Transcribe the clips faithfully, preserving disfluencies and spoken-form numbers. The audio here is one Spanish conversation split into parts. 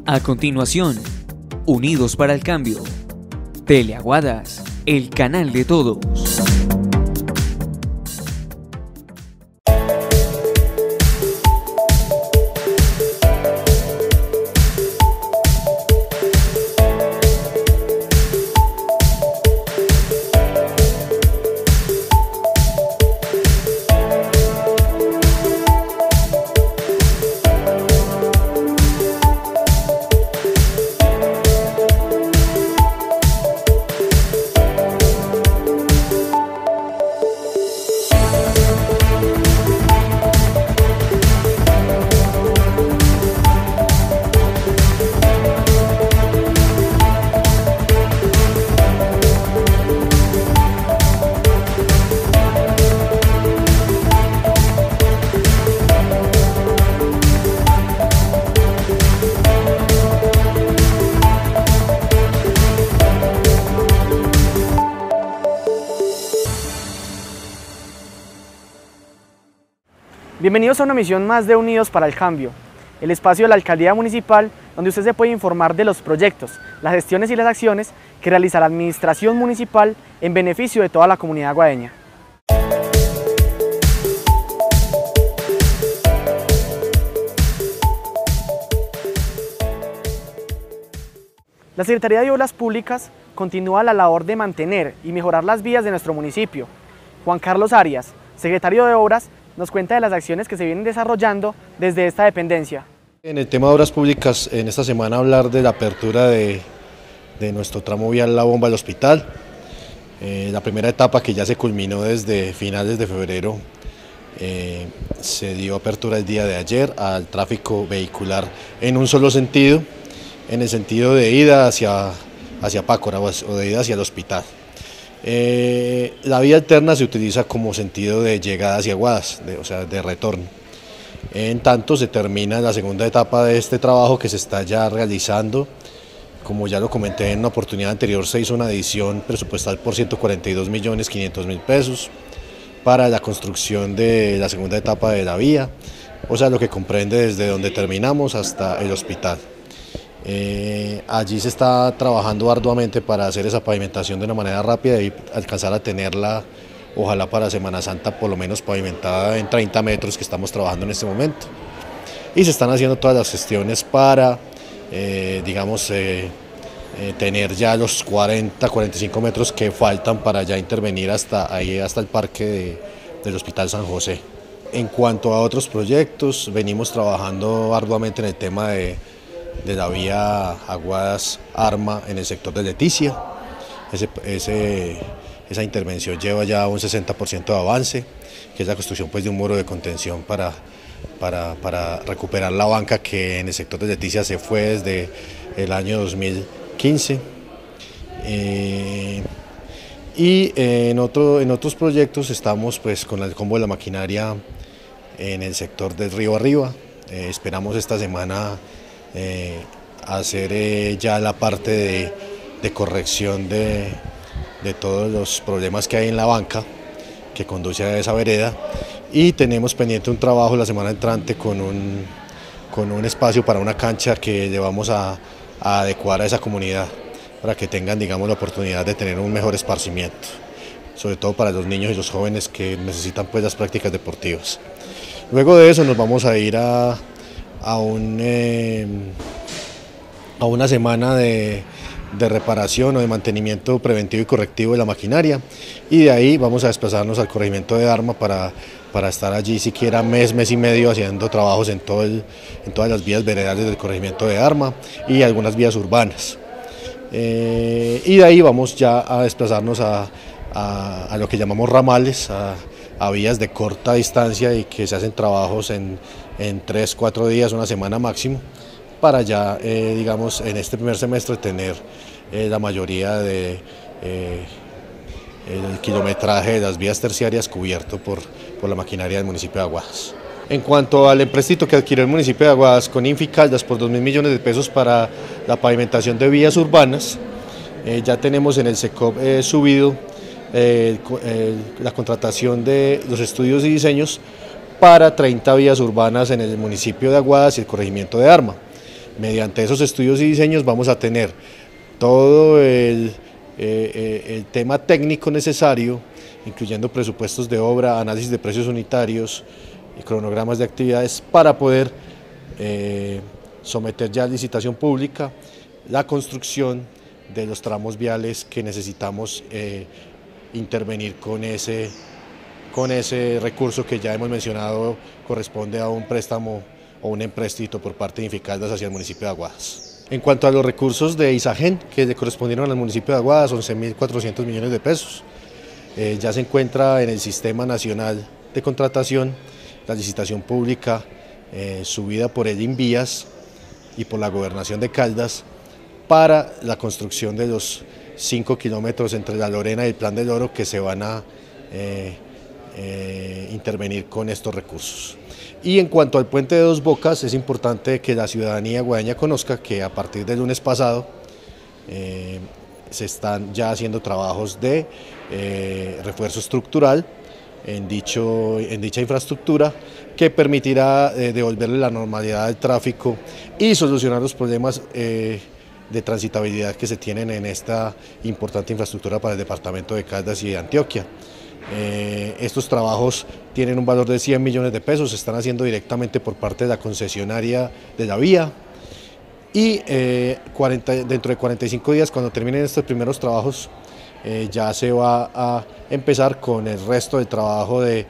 A continuación, Unidos para el Cambio. Teleaguadas, el canal de todos. Bienvenidos a una emisión más de Unidos para el Cambio, el espacio de la Alcaldía Municipal donde usted se puede informar de los proyectos, las gestiones y las acciones que realiza la Administración Municipal en beneficio de toda la comunidad aguadeña. La Secretaría de Obras Públicas continúa la labor de mantener y mejorar las vías de nuestro municipio. Juan Carlos Arias, secretario de Obras, nos cuenta de las acciones que se vienen desarrollando desde esta dependencia. En el tema de obras públicas, en esta semana hablar de la apertura de, de nuestro tramo vial La Bomba al Hospital. Eh, la primera etapa, que ya se culminó desde finales de febrero, eh, se dio apertura el día de ayer al tráfico vehicular en un solo sentido, en el sentido de ida hacia, hacia Pácora o de ida hacia el hospital. Eh, la vía alterna se utiliza como sentido de llegada hacia Aguadas, de, o sea, de retorno. En tanto se termina la segunda etapa de este trabajo que se está ya realizando. Como ya lo comenté en una oportunidad anterior, se hizo una adición presupuestal por ciento cuarenta y dos millones quinientos mil pesos para la construcción de la segunda etapa de la vía, o sea, lo que comprende desde donde terminamos hasta el hospital. Eh, allí se está trabajando arduamente para hacer esa pavimentación de una manera rápida y alcanzar a tenerla, ojalá para Semana Santa, por lo menos pavimentada en treinta metros, que estamos trabajando en este momento. Y se están haciendo todas las gestiones para, eh, digamos, eh, eh, tener ya los cuarenta, cuarenta y cinco metros que faltan para ya intervenir hasta ahí, hasta el parque de, del Hospital San José. En cuanto a otros proyectos, venimos trabajando arduamente en el tema de de la vía Aguadas-Arma en el sector de Leticia. Ese, ese, esa intervención lleva ya un sesenta por ciento de avance, que es la construcción pues, de un muro de contención para, para, para recuperar la banca que en el sector de Leticia se fue desde el año dos mil quince. Eh, y en, otro, en otros proyectos estamos pues, con el combo de la maquinaria en el sector del río arriba. Eh, esperamos esta semana Eh, hacer eh, ya la parte de, de corrección de, de todos los problemas que hay en la banca que conduce a esa vereda, y tenemos pendiente un trabajo la semana entrante con un, con un espacio para una cancha que le vamos a, a adecuar a esa comunidad para que tengan, digamos, la oportunidad de tener un mejor esparcimiento, sobre todo para los niños y los jóvenes que necesitan pues, las prácticas deportivas. Luego de eso nos vamos a ir a A, un, eh, a una semana de, de reparación o de mantenimiento preventivo y correctivo de la maquinaria, y de ahí vamos a desplazarnos al corregimiento de Arma para, para estar allí siquiera mes, mes y medio haciendo trabajos en, todo el, en todas las vías veredales del corregimiento de Arma y algunas vías urbanas. Eh, y de ahí vamos ya a desplazarnos a, a, a lo que llamamos ramales, a, a vías de corta distancia y que se hacen trabajos en, en tres, cuatro días, una semana máximo, para ya, eh, digamos, en este primer semestre tener eh, la mayoría de eh, el kilometraje de las vías terciarias cubierto por, por la maquinaria del municipio de Aguadas. En cuanto al empréstito que adquirió el municipio de Aguadas con Inficaldas por dos mil millones de pesos para la pavimentación de vías urbanas, eh, ya tenemos en el SECOP eh, subido eh, el, la contratación de los estudios y diseños para treinta vías urbanas en el municipio de Aguadas y el corregimiento de Arma. Mediante esos estudios y diseños vamos a tener todo el, eh, el tema técnico necesario, incluyendo presupuestos de obra, análisis de precios unitarios y cronogramas de actividades para poder eh, someter ya a licitación pública la construcción de los tramos viales que necesitamos eh, intervenir con ese, con ese recurso que ya hemos mencionado corresponde a un préstamo o un empréstito por parte de Inficaldas hacia el municipio de Aguadas. En cuanto a los recursos de ISAGEN que le correspondieron al municipio de Aguadas, once mil cuatrocientos millones de pesos, eh, ya se encuentra en el Sistema Nacional de Contratación la licitación pública eh, subida por el INVIAS y por la Gobernación de Caldas para la construcción de los cinco kilómetros entre La Lorena y el Plan del Oro que se van a eh, eh, intervenir con estos recursos. Y en cuanto al puente de Dos Bocas, es importante que la ciudadanía guadeña conozca que a partir del lunes pasado eh, se están ya haciendo trabajos de eh, refuerzo estructural en, dicho, en dicha infraestructura que permitirá eh, devolverle la normalidad al tráfico y solucionar los problemas eh, de transitabilidad que se tienen en esta importante infraestructura para el departamento de Caldas y de Antioquia. Eh, estos trabajos tienen un valor de cien millones de pesos, se están haciendo directamente por parte de la concesionaria de la vía y eh, cuarenta, dentro de cuarenta y cinco días, cuando terminen estos primeros trabajos, eh, ya se va a empezar con el resto del trabajo de,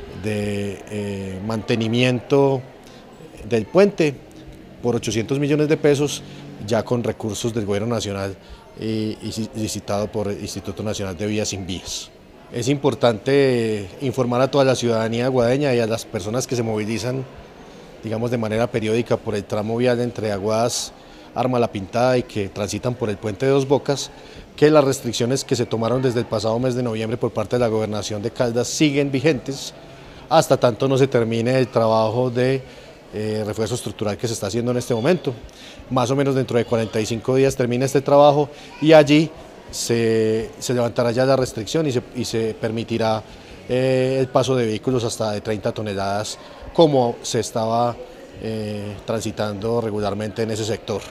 de eh, mantenimiento del puente por ochocientos millones de pesos, ya con recursos del Gobierno Nacional y, y licitado por el Instituto Nacional de Vías Invías. Es importante informar a toda la ciudadanía guadeña y a las personas que se movilizan, digamos, de manera periódica por el tramo vial entre Aguadas, Arma la Pintada y que transitan por el puente de Dos Bocas, que las restricciones que se tomaron desde el pasado mes de noviembre por parte de la Gobernación de Caldas siguen vigentes hasta tanto no se termine el trabajo de eh, refuerzo estructural que se está haciendo en este momento. Más o menos dentro de cuarenta y cinco días termina este trabajo y allí Se, se levantará ya la restricción y se, y se permitirá eh, el paso de vehículos hasta de treinta toneladas como se estaba eh, transitando regularmente en ese sector.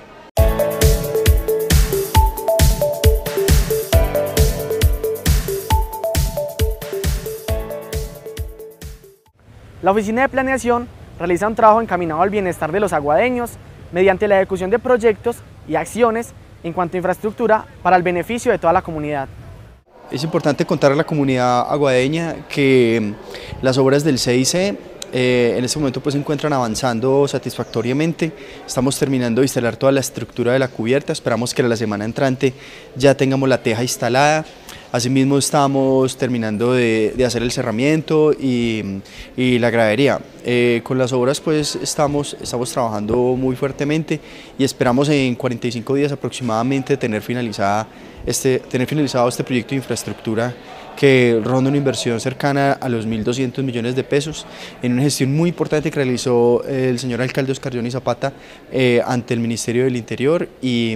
La Oficina de Planeación realiza un trabajo encaminado al bienestar de los aguadeños mediante la ejecución de proyectos y acciones en cuanto a infraestructura para el beneficio de toda la comunidad. Es importante contar a la comunidad aguadeña que las obras del C I C eh, en este momento pues se encuentran avanzando satisfactoriamente. Estamos terminando de instalar toda la estructura de la cubierta, esperamos que la semana entrante ya tengamos la teja instalada. Asimismo estamos terminando de, de hacer el cerramiento y, y la gradería. Eh, con las obras pues estamos, estamos trabajando muy fuertemente y esperamos en cuarenta y cinco días aproximadamente tener, finalizada este, tener finalizado este proyecto de infraestructura que ronda una inversión cercana a los mil doscientos millones de pesos en una gestión muy importante que realizó el señor alcalde Oscar Johnny Zapata eh, ante el Ministerio del Interior y,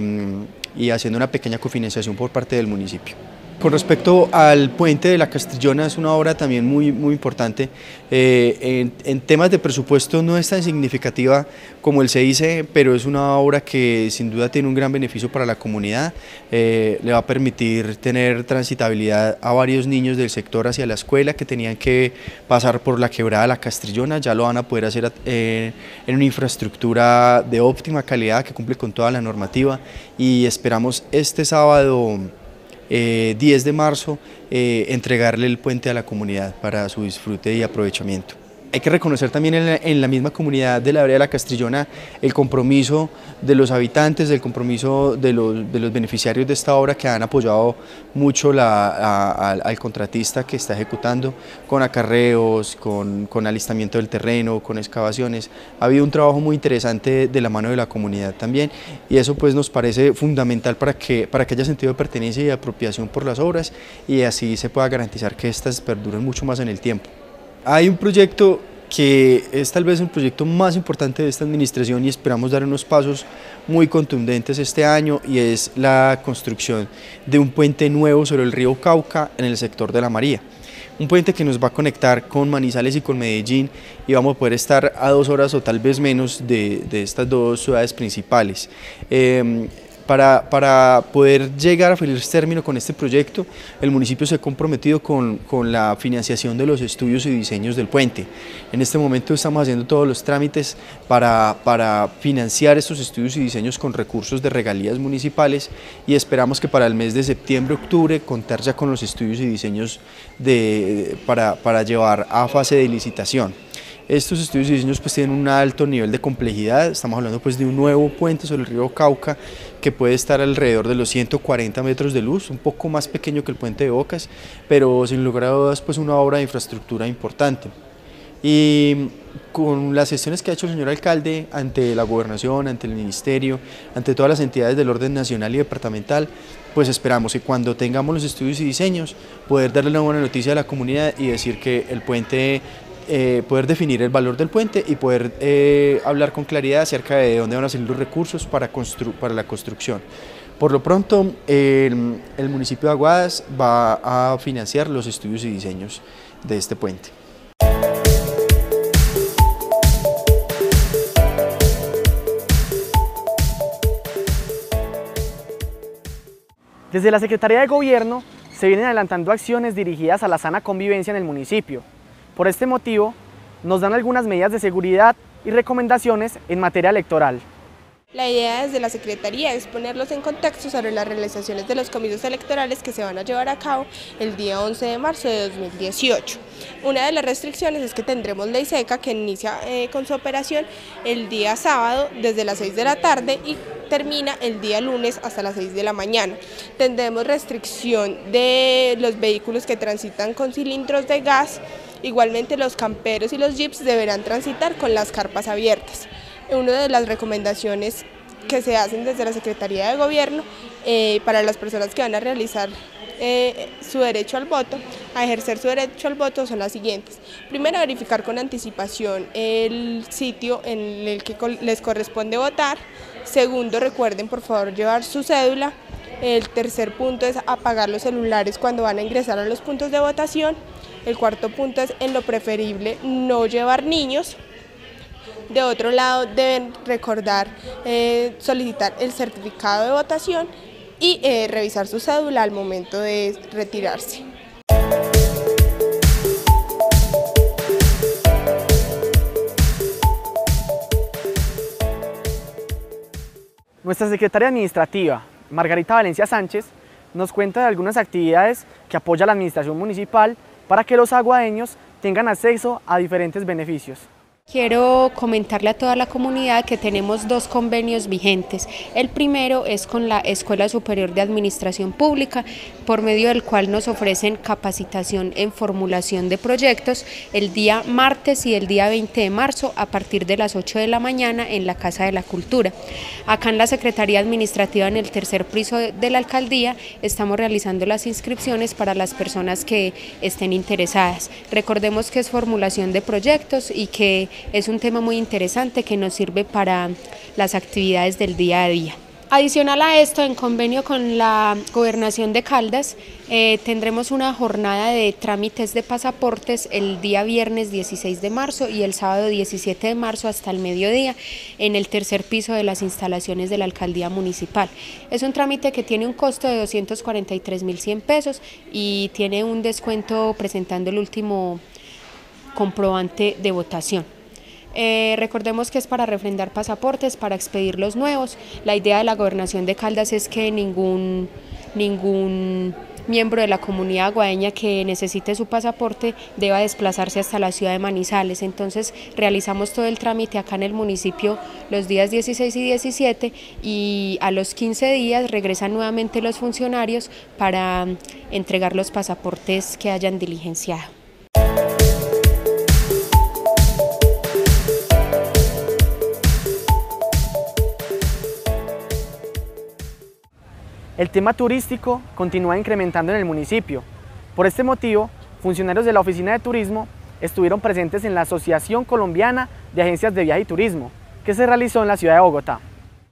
y haciendo una pequeña cofinanciación por parte del municipio. Con respecto al puente de la Castrillona, es una obra también muy, muy importante. Eh, en, en temas de presupuesto no es tan significativa como el C I C, pero es una obra que sin duda tiene un gran beneficio para la comunidad. Eh, le va a permitir tener transitabilidad a varios niños del sector hacia la escuela que tenían que pasar por la quebrada de la Castrillona. Ya lo van a poder hacer eh, en una infraestructura de óptima calidad que cumple con toda la normativa y esperamos este sábado Eh, diez de marzo eh, entregarle el puente a la comunidad para su disfrute y aprovechamiento. Hay que reconocer también en la, en la misma comunidad de la vereda de la Castrillona el compromiso de los habitantes, el compromiso de los, de los beneficiarios de esta obra que han apoyado mucho la, a, a, al contratista que está ejecutando con acarreos, con, con alistamiento del terreno, con excavaciones. Ha habido un trabajo muy interesante de la mano de la comunidad también y eso pues nos parece fundamental para que, para que haya sentido de pertenencia y de apropiación por las obras y así se pueda garantizar que estas perduren mucho más en el tiempo. Hay un proyecto que es tal vez el proyecto más importante de esta administración y esperamos dar unos pasos muy contundentes este año y es la construcción de un puente nuevo sobre el río Cauca en el sector de La María. un puente que nos va a conectar con Manizales y con Medellín y vamos a poder estar a dos horas o tal vez menos de, de estas dos ciudades principales. Eh, Para, para poder llegar a feliz término con este proyecto, el municipio se ha comprometido con, con la financiación de los estudios y diseños del puente. En este momento estamos haciendo todos los trámites para, para financiar estos estudios y diseños con recursos de regalías municipales y esperamos que para el mes de septiembre, octubre, contar ya con los estudios y diseños de, para, para llevar a fase de licitación. Estos estudios y diseños pues tienen un alto nivel de complejidad, estamos hablando pues de un nuevo puente sobre el río Cauca que puede estar alrededor de los ciento cuarenta metros de luz, un poco más pequeño que el puente de Bocas, pero sin lugar a dudas pues una obra de infraestructura importante. Y con las gestiones que ha hecho el señor alcalde ante la gobernación, ante el ministerio, ante todas las entidades del orden nacional y departamental, pues esperamos que cuando tengamos los estudios y diseños poder darle una buena noticia a la comunidad y decir que el puente Eh, poder definir el valor del puente y poder eh, hablar con claridad acerca de dónde van a salir los recursos para, constru para la construcción. Por lo pronto, eh, el, el municipio de Aguadas va a financiar los estudios y diseños de este puente. Desde la Secretaría de Gobierno se vienen adelantando acciones dirigidas a la sana convivencia en el municipio. Por este motivo, nos dan algunas medidas de seguridad y recomendaciones en materia electoral. La idea desde la Secretaría es ponerlos en contexto sobre las realizaciones de los comicios electorales que se van a llevar a cabo el día once de marzo de dos mil dieciocho. Una de las restricciones es que tendremos ley seca que inicia eh, con su operación el día sábado desde las seis de la tarde y termina el día lunes hasta las seis de la mañana. Tendremos restricción de los vehículos que transitan con cilindros de gas. Igualmente los camperos y los jeeps deberán transitar con las carpas abiertas. Una de las recomendaciones que se hacen desde la Secretaría de Gobierno eh, para las personas que van a realizar eh, su derecho al voto, a ejercer su derecho al voto son las siguientes. Primero, verificar con anticipación el sitio en el que les corresponde votar. Segundo, recuerden por favor llevar su cédula. El tercer punto es apagar los celulares cuando van a ingresar a los puntos de votación. El cuarto punto es, en lo preferible, no llevar niños. De otro lado, deben recordar eh, solicitar el certificado de votación y eh, revisar su cédula al momento de retirarse. Nuestra secretaria administrativa, Margarita Valencia Sánchez, nos cuenta de algunas actividades que apoya la administración municipal para que los aguadeños tengan acceso a diferentes beneficios. Quiero comentarle a toda la comunidad que tenemos dos convenios vigentes. El primero es con la Escuela Superior de Administración Pública, por medio del cual nos ofrecen capacitación en formulación de proyectos el día martes y el día veinte de marzo a partir de las ocho de la mañana en la Casa de la Cultura. Acá en la Secretaría Administrativa, en el tercer piso de la Alcaldía, estamos realizando las inscripciones para las personas que estén interesadas. Recordemos que es formulación de proyectos y que es un tema muy interesante que nos sirve para las actividades del día a día. Adicional a esto, en convenio con la Gobernación de Caldas, eh, tendremos una jornada de trámites de pasaportes el día viernes dieciséis de marzo y el sábado diecisiete de marzo hasta el mediodía en el tercer piso de las instalaciones de la Alcaldía Municipal. Es un trámite que tiene un costo de doscientos cuarenta y tres mil cien pesos y tiene un descuento presentando el último comprobante de votación. Eh, recordemos que es para refrendar pasaportes, para expedir los nuevos. La idea de la Gobernación de Caldas es que ningún, ningún miembro de la comunidad aguadeña que necesite su pasaporte deba desplazarse hasta la ciudad de Manizales. Entonces realizamos todo el trámite acá en el municipio los días dieciséis y diecisiete y a los quince días regresan nuevamente los funcionarios para entregar los pasaportes que hayan diligenciado. El tema turístico continúa incrementando en el municipio. Por este motivo, funcionarios de la Oficina de Turismo estuvieron presentes en la Asociación Colombiana de Agencias de Viaje y Turismo, que se realizó en la ciudad de Bogotá.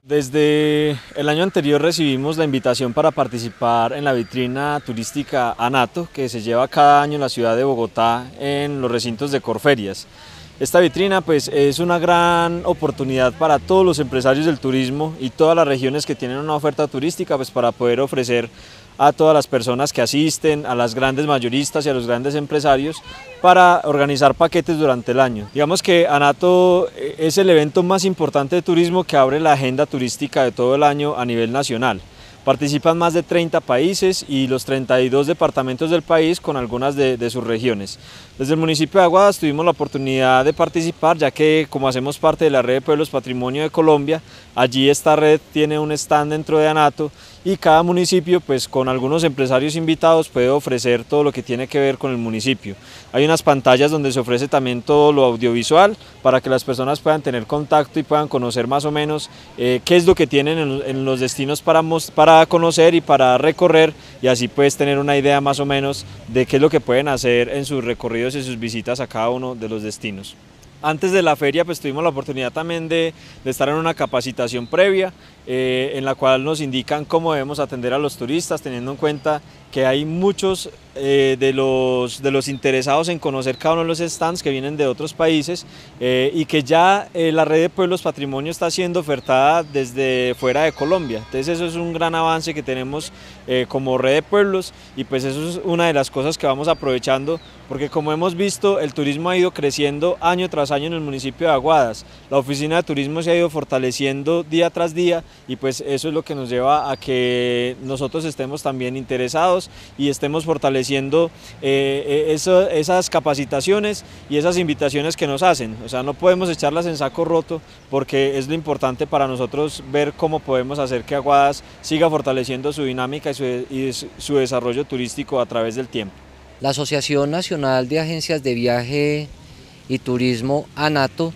Desde el año anterior recibimos la invitación para participar en la vitrina turística ANATO, que se lleva cada año en la ciudad de Bogotá en los recintos de Corferias. Esta vitrina pues, es una gran oportunidad para todos los empresarios del turismo y todas las regiones que tienen una oferta turística pues, para poder ofrecer a todas las personas que asisten, a las grandes mayoristas y a los grandes empresarios para organizar paquetes durante el año. Digamos que ANATO es el evento más importante de turismo que abre la agenda turística de todo el año a nivel nacional. Participan más de treinta países y los treinta y dos departamentos del país con algunas de, de sus regiones. Desde el municipio de Aguadas tuvimos la oportunidad de participar, ya que como hacemos parte de la Red de Pueblos Patrimonio de Colombia, allí esta red tiene un stand dentro de ANATO y cada municipio pues con algunos empresarios invitados puede ofrecer todo lo que tiene que ver con el municipio. Hay unas pantallas donde se ofrece también todo lo audiovisual para que las personas puedan tener contacto y puedan conocer más o menos eh, qué es lo que tienen en, en los destinos para, para conocer y para recorrer, y así puedes tener una idea más o menos de qué es lo que pueden hacer en sus recorridos y sus visitas a cada uno de los destinos. Antes de la feria pues tuvimos la oportunidad también de, de estar en una capacitación previa eh, en la cual nos indican cómo debemos atender a los turistas, teniendo en cuenta que hay muchos eh, de, los, de los interesados en conocer cada uno de los stands que vienen de otros países eh, y que ya eh, la Red de Pueblos Patrimonio está siendo ofertada desde fuera de Colombia. Entonces eso es un gran avance que tenemos eh, como Red de Pueblos, y pues eso es una de las cosas que vamos aprovechando, porque como hemos visto el turismo ha ido creciendo año tras año en el municipio de Aguadas. La oficina de turismo se ha ido fortaleciendo día tras día y pues eso es lo que nos lleva a que nosotros estemos también interesados y estemos fortaleciendo eh, eso, esas capacitaciones y esas invitaciones que nos hacen. O sea, no podemos echarlas en saco roto, porque es lo importante para nosotros ver cómo podemos hacer que Aguadas siga fortaleciendo su dinámica y su, y su desarrollo turístico a través del tiempo. La Asociación Nacional de Agencias de Viaje y Turismo, ANATO,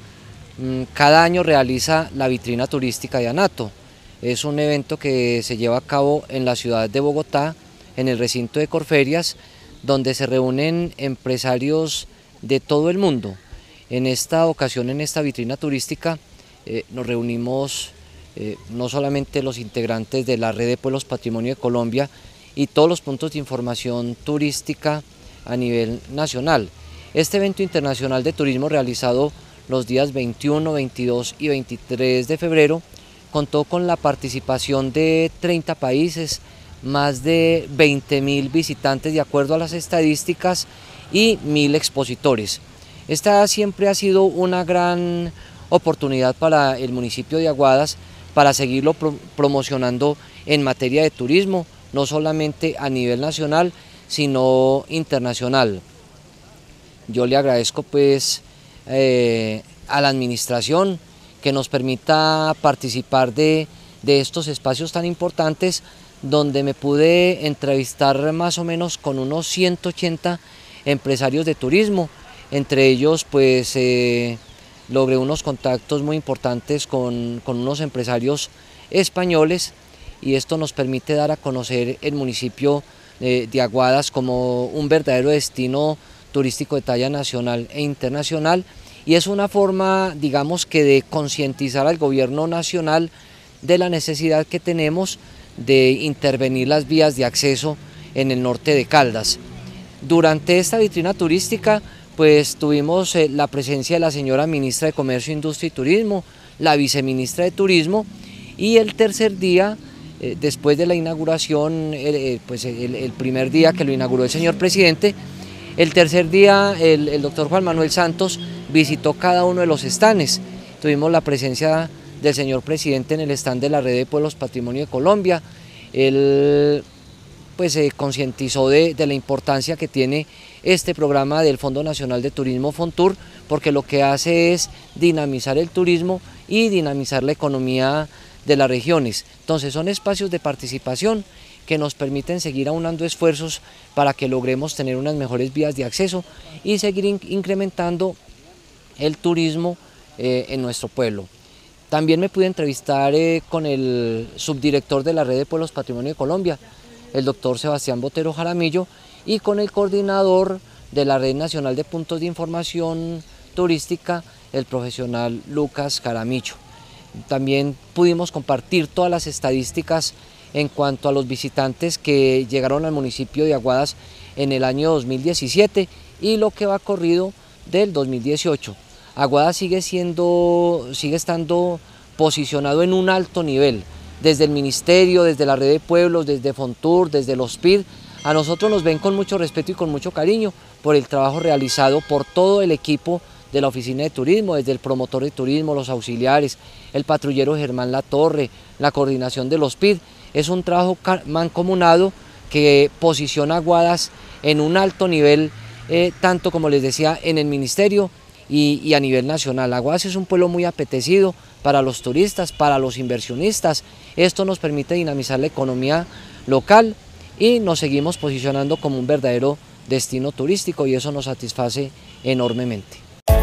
cada año realiza la vitrina turística de ANATO. Es un evento que se lleva a cabo en la ciudad de Bogotá, en el recinto de Corferias, donde se reúnen empresarios de todo el mundo. En esta ocasión, en esta vitrina turística, eh, nos reunimos eh, no solamente los integrantes de la Red de Pueblos Patrimonio de Colombia y todos los puntos de información turística a nivel nacional. Este evento internacional de turismo, realizado los días veintiuno, veintidós y veintitrés de febrero, contó con la participación de treinta países, más de veinte mil visitantes de acuerdo a las estadísticas y mil expositores. Esta siempre ha sido una gran oportunidad para el municipio de Aguadas para seguirlo pro promocionando en materia de turismo, no solamente a nivel nacional, sino internacional. Yo le agradezco pues eh, a la administración que nos permita participar de, de estos espacios tan importantes, donde me pude entrevistar más o menos con unos ciento ochenta empresarios de turismo. Entre ellos pues eh, logré unos contactos muy importantes con, con unos empresarios españoles, y esto nos permite dar a conocer el municipio eh, de Aguadas como un verdadero destino turístico de talla nacional e internacional, y es una forma, digamos, que de concientizar al gobierno nacional de la necesidad que tenemos de intervenir las vías de acceso en el norte de Caldas. Durante esta vitrina turística pues tuvimos eh, la presencia de la señora ministra de Comercio, Industria y Turismo, la viceministra de Turismo, y el tercer día, eh, después de la inauguración, eh, pues el, el primer día que lo inauguró el señor presidente, el tercer día el, el doctor Juan Manuel Santos visitó cada uno de los stands. Tuvimos la presencia del señor presidente en el stand de la Red de Pueblos Patrimonio de Colombia. Él pues se concientizó de, de la importancia que tiene este programa del Fondo Nacional de Turismo Fontur, porque lo que hace es dinamizar el turismo y dinamizar la economía de las regiones. Entonces son espacios de participación que nos permiten seguir aunando esfuerzos para que logremos tener unas mejores vías de acceso y seguir in- incrementando el turismo eh, en nuestro pueblo. También me pude entrevistar eh, con el subdirector de la Red de Pueblos Patrimonio de Colombia, el doctor Sebastián Botero Jaramillo, y con el coordinador de la Red Nacional de Puntos de Información Turística, el profesional Lucas Jaramillo. también pudimos compartir todas las estadísticas en cuanto a los visitantes que llegaron al municipio de Aguadas en el año dos mil diecisiete y lo que va corrido del dos mil dieciocho. Aguadas sigue siendo, sigue estando posicionado en un alto nivel, desde el ministerio, desde la red de pueblos, desde Fontur, desde los P I D. A nosotros nos ven con mucho respeto y con mucho cariño por el trabajo realizado por todo el equipo de la Oficina de Turismo, desde el promotor de turismo, los auxiliares, el patrullero Germán Latorre, la coordinación de los P I D. Es un trabajo mancomunado que posiciona a Aguadas en un alto nivel, eh, tanto como les decía, en el ministerio y, y a nivel nacional. Aguadas es un pueblo muy apetecido para los turistas, para los inversionistas. Esto nos permite dinamizar la economía local y nos seguimos posicionando como un verdadero destino turístico y eso nos satisface enormemente.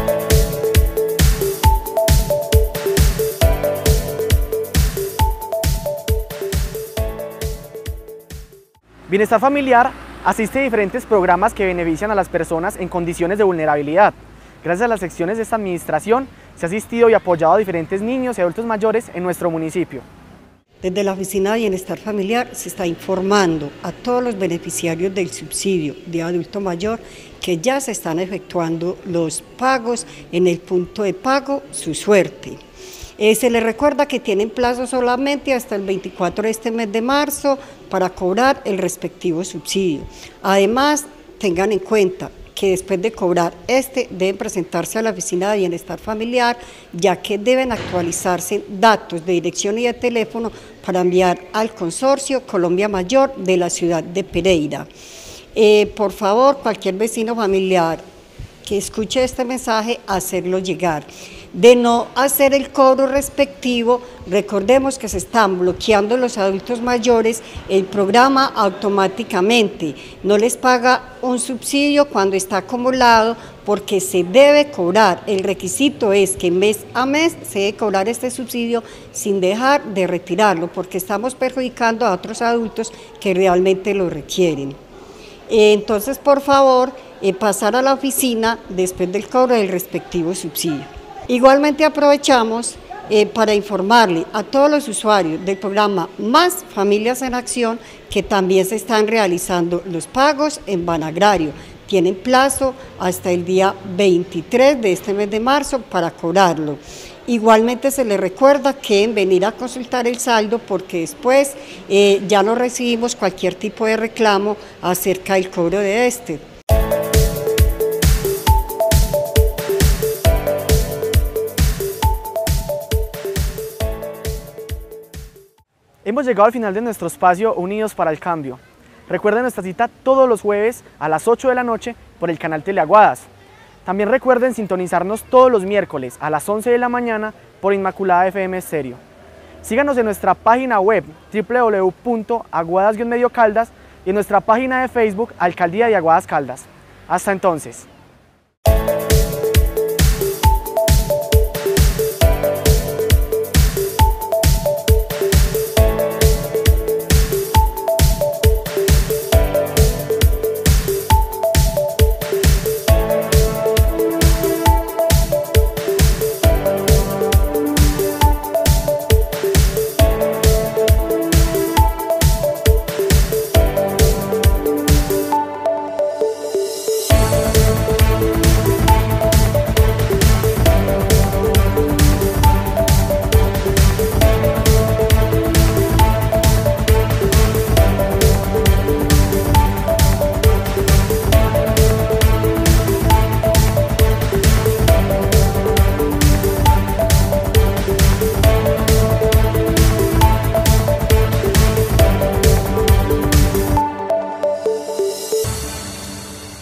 Bienestar Familiar asiste a diferentes programas que benefician a las personas en condiciones de vulnerabilidad. Gracias a las secciones de esta administración se ha asistido y apoyado a diferentes niños y adultos mayores en nuestro municipio. Desde la Oficina de Bienestar Familiar se está informando a todos los beneficiarios del subsidio de adulto mayor que ya se están efectuando los pagos en el punto de pago Su Suerte. Eh, se les recuerda que tienen plazo solamente hasta el veinticuatro de este mes de marzo para cobrar el respectivo subsidio. Además, tengan en cuenta que después de cobrar este deben presentarse a la Oficina de Bienestar Familiar, ya que deben actualizarse datos de dirección y de teléfono para enviar al consorcio Colombia Mayor de la ciudad de Pereira. Eh, por favor, cualquier vecino familiar que escuche este mensaje, hacerlo llegar. De no hacer el cobro respectivo, recordemos que se están bloqueando los adultos mayores el programa automáticamente. No les paga un subsidio cuando está acumulado porque se debe cobrar. El requisito es que mes a mes se debe cobrar este subsidio sin dejar de retirarlo porque estamos perjudicando a otros adultos que realmente lo requieren. Entonces, por favor, eh, pasar a la oficina después del cobro del respectivo subsidio. Igualmente aprovechamos eh, para informarle a todos los usuarios del programa Más Familias en Acción que también se están realizando los pagos en Banagrario. Tienen plazo hasta el día veintitrés de este mes de marzo para cobrarlo. Igualmente se les recuerda que en venir a consultar el saldo porque después eh, ya no recibimos cualquier tipo de reclamo acerca del cobro de este. Hemos llegado al final de nuestro espacio Unidos para el Cambio. Recuerden nuestra cita todos los jueves a las ocho de la noche por el canal Teleaguadas. También recuerden sintonizarnos todos los miércoles a las once de la mañana por Inmaculada F M Stereo. Síganos en nuestra página web doble u doble u doble u punto aguadas guion medio caldas y en nuestra página de Facebook Alcaldía de Aguadas Caldas. Hasta entonces.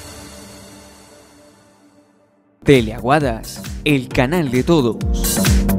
Teleaguadas, el canal de todos.